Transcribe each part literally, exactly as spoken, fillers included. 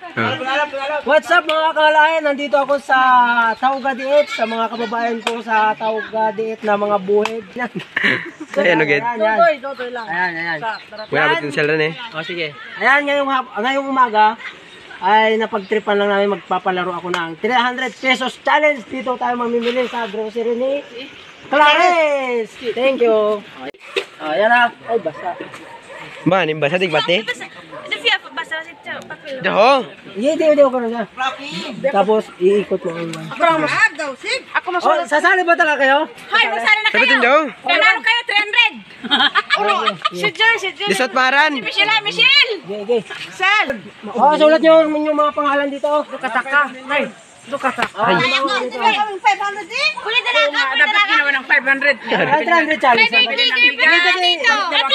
What's up mga kalayan? Nandito ako sa Taugadiit, sa mga kababayan ko sa Taugadiit na mga buhig. Ayan, okay. Tutoy, tutoy lang. Ayan, ayan. Wala ba yung rin eh? O sige. Ayan, ngayong, ngayong umaga ay napagtripan lang namin, magpapalaro ako ng three hundred pesos challenge. Dito tayo mamimili sa grocery ni Clares. Thank you. Ayan na. Ay, basta. Ba, nin basa tigbate? Basta si papel. Jaho. Hindi, hindi, hindi ako na. Tapos iikot mo ang Ako Oh, masulat. sasali ba talaga kayo? Hoy, masali na Sabi kayo. din Jaho. Nanalo kayo three hundred. Si Jer, si Jer. Disot paran. Si Michelle, Michelle. Okay, okay. Sel. Oh, sulat nyo yung mga pangalan dito. Kataka. Ay. Kataka. Ay, five hundred eh. Kulit na lang. Dapat ginawa ng five hundred. three hundred challenge. Dito.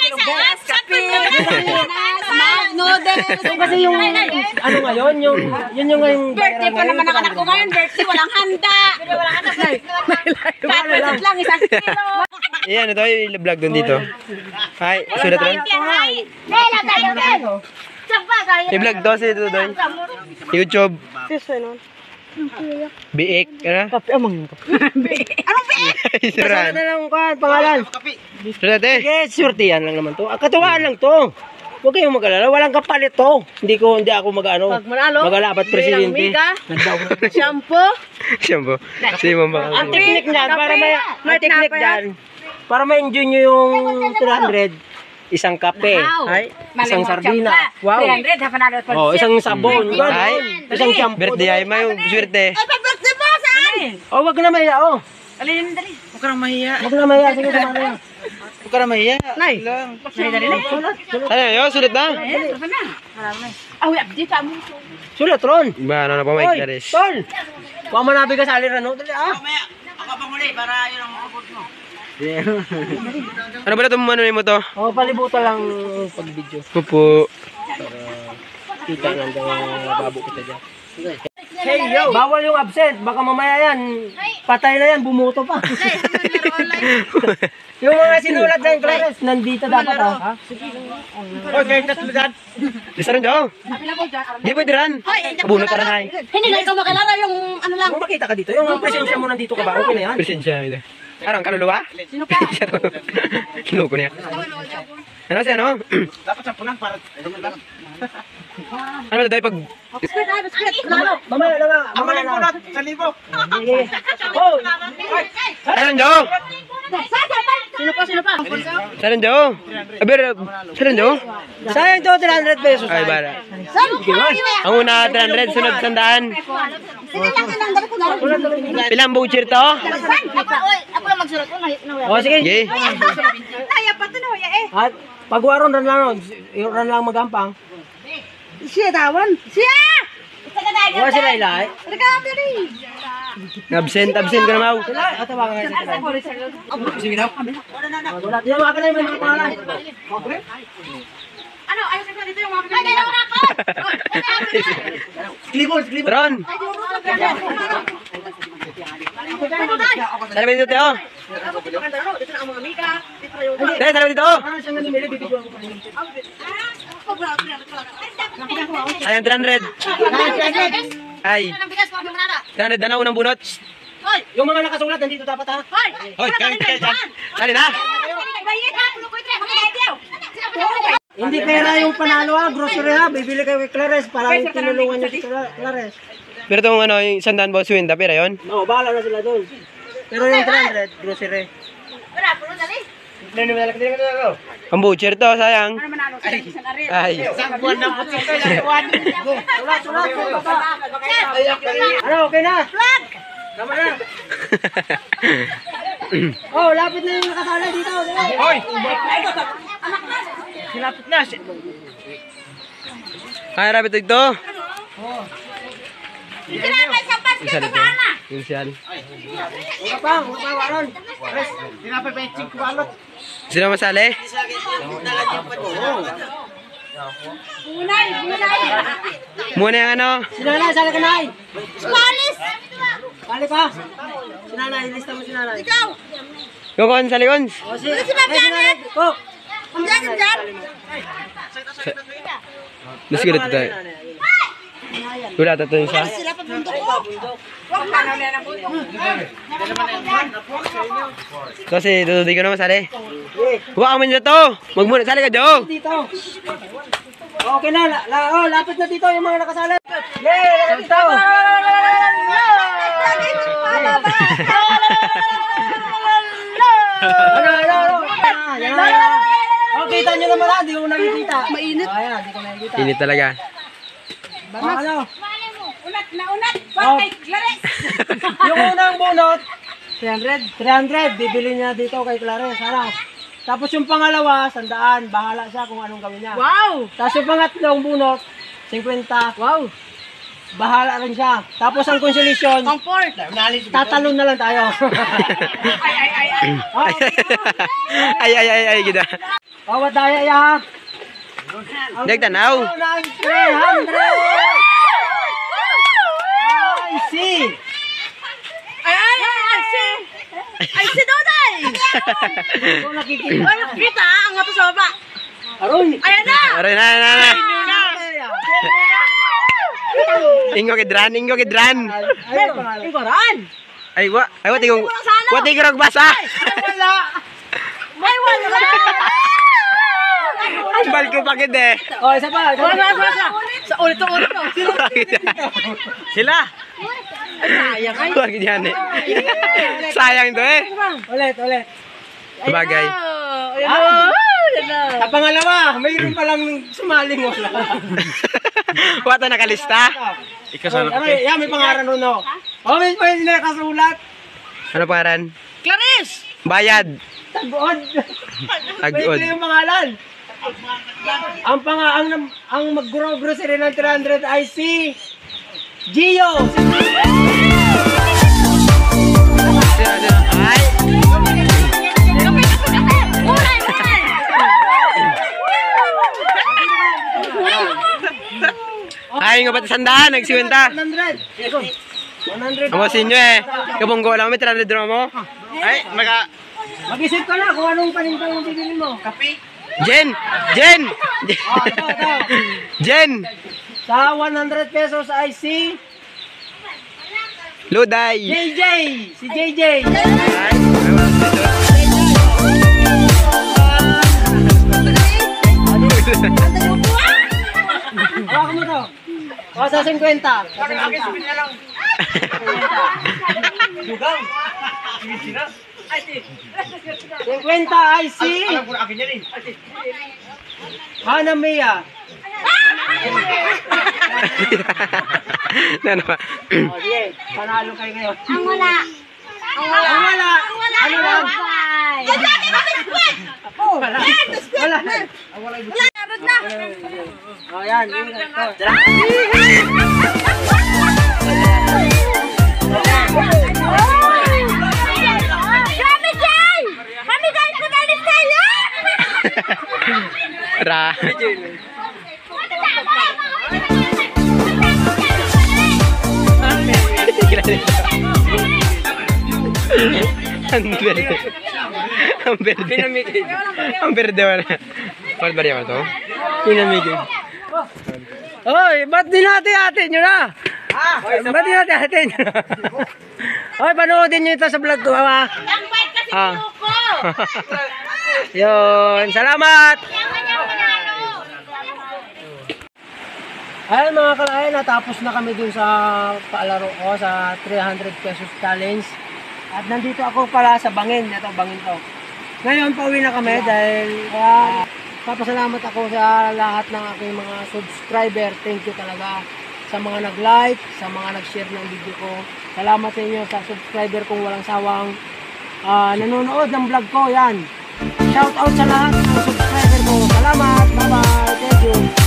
Kasi yung ano ngayon, yung yun yung ngayong Birthday pa naman ang anak ko ngayon. Birthday, walang handa. Walang handa. Tapos lang isang kilo. Ayan, ito yung vlog doon dito. Hi, sulat rin. Nela tayo din. I-vlog to si Tutoy. YouTube. Biik. Ano? kape amang kape. Anong biik? Sulat na lang kan pangalan. Sulat eh. Sige, surte yan lang naman to. Ah, katuwaan lang to. Huwag kayong mag-alala, walang kapalit to. Hindi ko hindi ako mag-ano. Pag manalo, Magalapat presidente. Mika, Nagdaw. shampoo. Siyempo. Si Mama. Ang technique niyan para may may May technique tinapay diyan. Para ma-enjoy nyo yung three hundred. Isang kape, ay, isang sardina. Wow. three hundred, half an hour. Oh, isang sabon, Ay, ganun. Isang shampoo. birthday ay may swerte. Ay, pa-birthday mo, saan? Oh, wag na mahiya, oh. Alin, dali. Wag na mahiya. Wag na mahiya, sige sama na. Huwag ka na mahiya. Nay. Nay, dali na. Sulat, sulat. Ano yun? Sulat na? Eh, tapos na. Marami. Ah, uy, update ka mo. Sulat ron. Ba, ano na pa may Oy, Clares? tol. Huwag mo nabigas sa aliran, no? Dali, ah. Ano ba na itong ano mo to? Oh, palibutan lang pag-video. Pupo. Kita nga ang babo kita dyan. Hey, yo! Bawal yung absent. Baka mamaya yan. Patay na yan. Bumuto pa. Yung mga sinulat na yung Clares, nandito dapat, ha? Okay, nasulad. Isa rin daw. Di pwede ran. Abunot ka rin ay. Hindi na ikaw makalala yung ano lang. Kung makita ka dito, yung presensya mo nandito ka ba? Okay na yan? Presensya ito. Arang kaluluwa? Sino ka? Kinuko niya. Ano siya, no? Dapat sampunan para... Ano ba tayo pag... Biscuit, ah, biscuit. Lalo. Mamaya na nga. Mamaya na nga. Sa libo. Oh! Saan daw? Sino pa, sino pa? Saan daw? Aber, saan daw? Sayang to, three hundred pesos. Ay, bara. Saan? Ang una, three hundred, sunod sandaan. Sige lang, lang, dali ko na. Pilang voucher to? Saan? Ako, oy, ako lang magsulat ko. Nawala. Oh, sige. Okay. Naya pa to na, hoya eh. At pagwaron ran lang, no? Yung ran lang magampang. Siya tawan. Siya! Wala sila ilay. Rika, dali. Absent, absent ka na mau. Sila, at tawagan nga sila. Sige daw. Wala. Yan, mga kanay, may mga pangalan. Ano, ayos na dito yung mga pinag- Ay, dalawa na ako! Klibol, klibol. Ron! Saan ba dito, Teo? Dito na ang mga mika. Dito na yung... Teo, saan ba dito? Ano siyang namili, bibigyan ko pa rin. Ayun, three hundred. Ay, three hundred na na unang bunot. Hoy! Yung mga nakasulat, nandito dapat, ha? Hoy! Hoy, kaya kaya dyan. Sali na. Hindi pera yung panalo, ha? Grocery, ha? Bibili kayo kay Clares para yung tinulungan niyo si Cla- Clares. Pero itong ano, yung sandaan ba, suwinda, pera yun? Oo, bahala na sila doon. Pero yung three hundred, grocery. Wala, puno dali. Ang voucher to, sayang. Ano manalo sa isang arin? Ay. Sulat, sulat, sulat. Ano, okay na? Flag! Tama na. Oh, lapit na yung nakasala dito. Hoy! Silapit na. Ay, rapid ito. Sinapay sa pas Isa ka dito. sana! Yung siyan. Huwag pa, huwag pa, waron. Sinapit pa yung chink balot. Sino masali? Bunay! Bunay! Muna yung ano? Sinanay, sali ka na. Smalis! Sali ka. Sinanay, lista mo sinanay. Ikaw! Yung kon, sali kon. O, si, Si Ma'am Janet! Oh, Ang dyan, ang dyan! Nasigalit tayo. Ay! Wala tato yung isa. Sila pa bundok ko. Huwag ka na na bundok. Kasi tutuloy ko naman sali. Huwag kami nyo to. Magmuna, sali ka dyan. Dito. Okay na, la, la, oh, lapit na dito yung mga nakasali. Yay, lapit dito. Ano, ano, ano? Yan na, yan na. Oh, kita nyo naman ha, di ko nakikita. Mainit. Oh, ayan, di ko nakikita. Init talaga. Oh, ano? Unat na unat. Oh. Bakit? Lares. Yung unang bunot, three hundred. three hundred, bibili niya dito kay Clarice. Ano? Tapos yung pangalawa, sandaan, bahala siya kung anong gawin niya. Wow. Tapos yung pangatlong bunot, fifty. Wow. Bahala rin siya. Tapos ang consolation, Ang port. tatalon na lang tayo. Ay, ay, ay, ay. Oh, Ay, ay, ay, ay, gida. bawat daya ya. Ang Nagtanaw. bunot ng three hundred. I see. Ay, ay, ay, ay, si. Ay, si Doday. Kung nakikita. Ay, nakikita, ang ato sa baba. Aroy. Ayan na. Aray na, na, na. Ay, Ingo kidran, ingo kidran. ay, pangalan. Tingkoran. Ay, wa. Ay, wa tingong. Wa tingong basa. Wala. May wala. Ang bal ko pakit eh. Oh, isa pa. Isa Wala, pa. wala, wala. Sa ulit to ulit to. Sila. Sayang ay. Wag yan eh. Sayang to eh. Ulit, ulit. Bagay. Ayan na. Ayan na. Sa pangalawa, mayroon pa lang sumaling wala. Wata nakalista. Ikaw ano, yan, may pangaran nun, no? Oh, may may nakasulat. Ano pangaran? Clarice. Bayad. Tag-od. Tag-od. May yung pangalan. Ang panga ang ang mag-grocery ng three hundred I C Gio. Ay. Mulay, mulay. Ay, nga pati sandaan, nagsiwenta. one hundred. one hundred. Amasin nyo eh. Kabunggo lang, may three hundred draw mo. Ay, maga... Mag-isip ka na kung anong paninta yung bibili mo. Kape. Jen! Jen! Oh, ito, ito. Jen! Sa one hundred pesos I C Luday! J J. Si J J. Ay, Hawakan mo to. O, sa fifty. Sa fifty. Dugang. fifty I C. Hana Mia. ano ba? O, sige. Panalo kayo ngayon. Ang wala. Ang wala. Ano lang? Oh, wala. Wala. Wala na. O, yan. Yun, ito. Kami Jay! Kami Jay! Kunalis tayo! Ra. Ang verde. Ang verde. Ang verde wala. Bakit ba niya ito? Pinamigay. Oy, ba't di natin atin nyo na? Ah, ba't di natin atin nyo na? Oy, panoodin nyo ito sa vlog ko, ha? Ang bait kasi Ah. pinuko! Yun, salamat! Ayun mga kalayan, natapos na kami dun sa paalaro ko sa three hundred pesos challenge. At nandito ako pala sa bangin, ito bangin to. Ngayon, pauwi na kami dahil uh, papasalamat ako sa lahat ng aking mga subscriber. Thank you talaga sa mga nag-like, sa mga nag-share ng video ko. Salamat sa inyo sa subscriber kong walang sawang uh, nanonood ng vlog ko. Yan. Shout out sa lahat ng subscriber ko. Salamat. Bye-bye. Thank you.